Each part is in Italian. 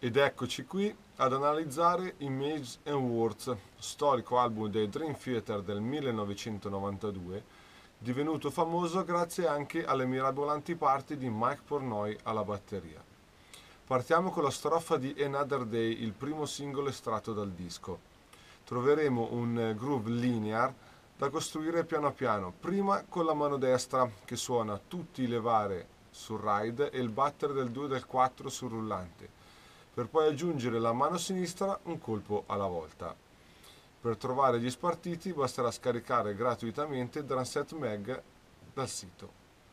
Ed eccoci qui ad analizzare Images and Words, storico album dei Dream Theater del 1992, divenuto famoso grazie anche alle mirabolanti parti di Mike Portnoy alla batteria. Partiamo con la strofa di Another Day, il primo singolo estratto dal disco. Troveremo un groove linear da costruire piano piano, prima con la mano destra che suona tutti i levare sul ride e il battere del 2 e del 4 sul rullante, per poi aggiungere la mano sinistra un colpo alla volta. Per trovare gli spartiti basterà scaricare gratuitamente Drumset Mag dal sito.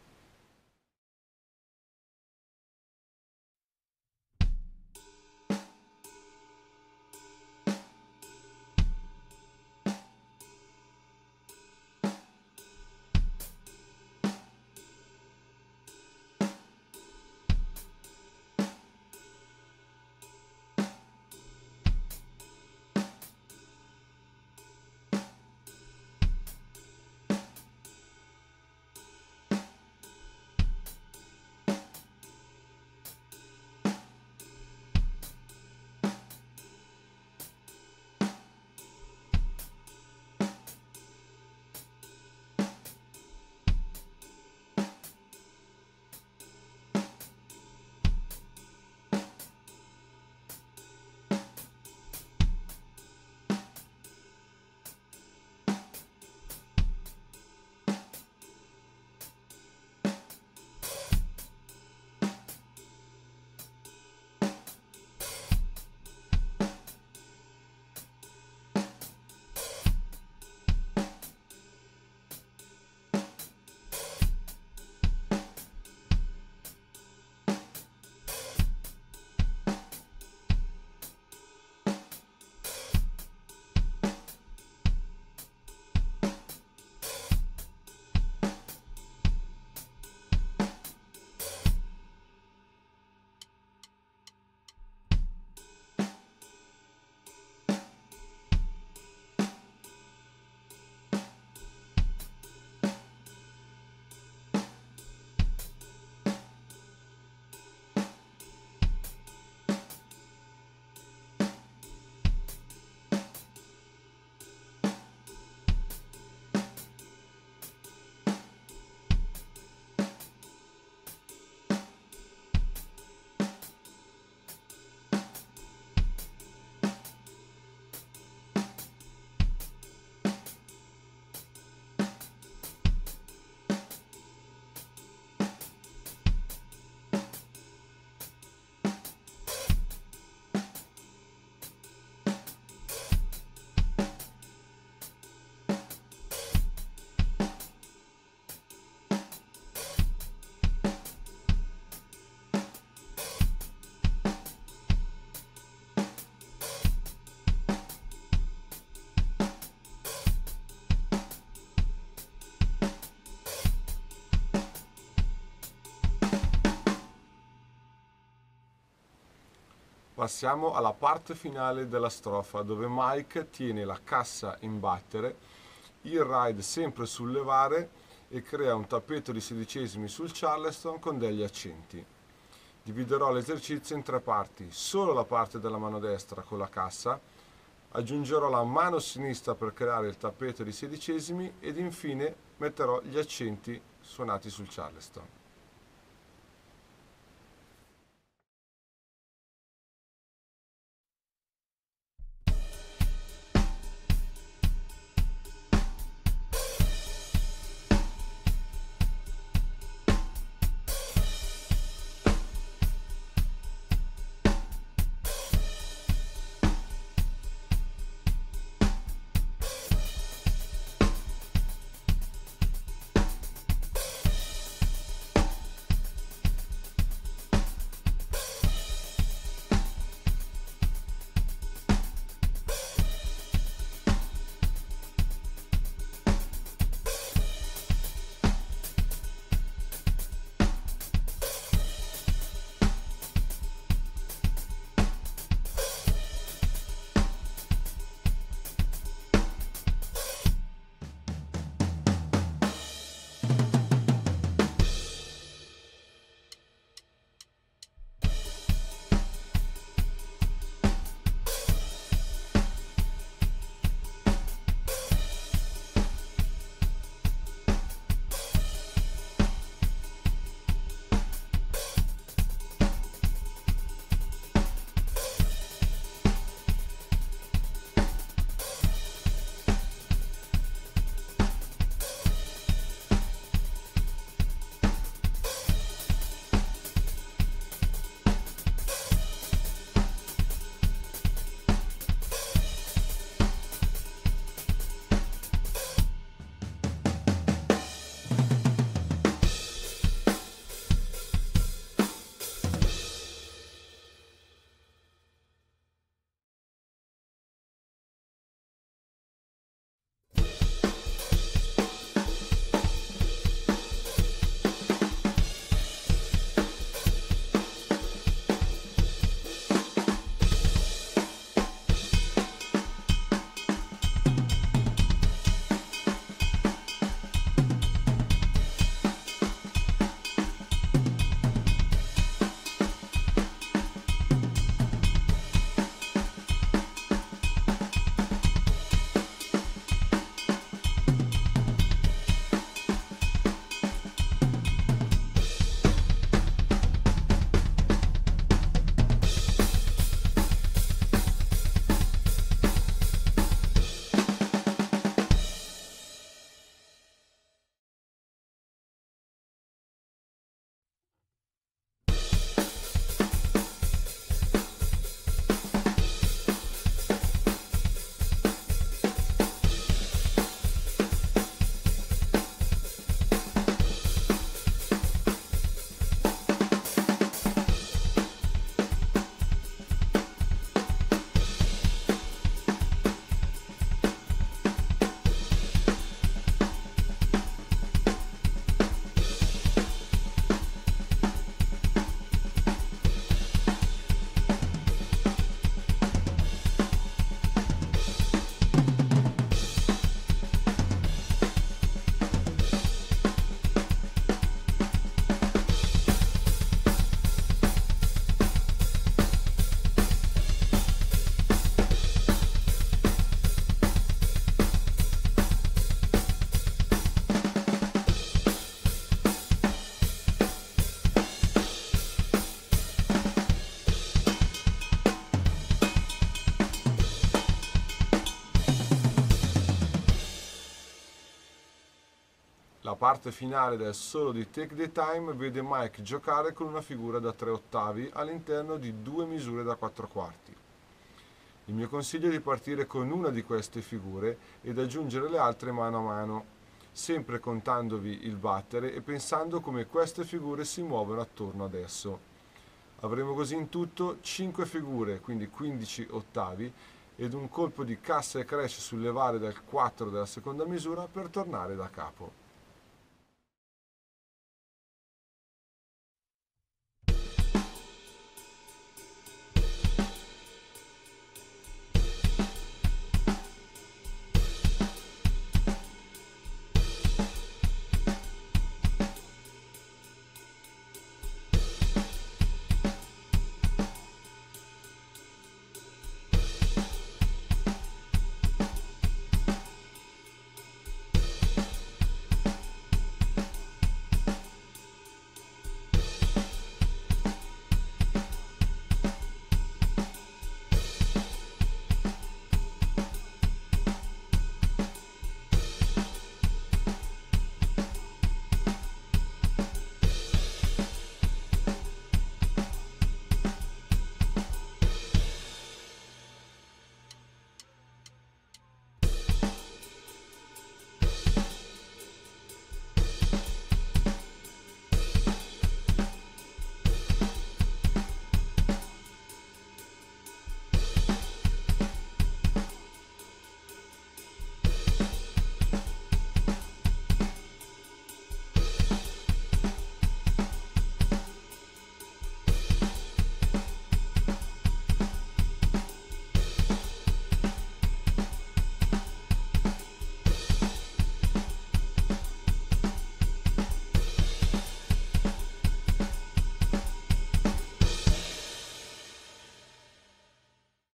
Passiamo alla parte finale della strofa, dove Mike tiene la cassa in battere, il ride sempre sul levare e crea un tappeto di sedicesimi sul Charleston con degli accenti. Dividerò l'esercizio in tre parti: solo la parte della mano destra con la cassa, aggiungerò la mano sinistra per creare il tappeto di sedicesimi ed infine metterò gli accenti suonati sul Charleston. parte finale del solo di Take the Time vede Mike giocare con una figura da 3 ottavi all'interno di 2 misure da 4 quarti. Il mio consiglio è di partire con una di queste figure ed aggiungere le altre mano a mano, sempre contandovi il battere e pensando come queste figure si muovono attorno ad esso. Avremo così in tutto 5 figure, quindi 15 ottavi, ed un colpo di cassa e crash sulle varie del 4 della seconda misura per tornare da capo.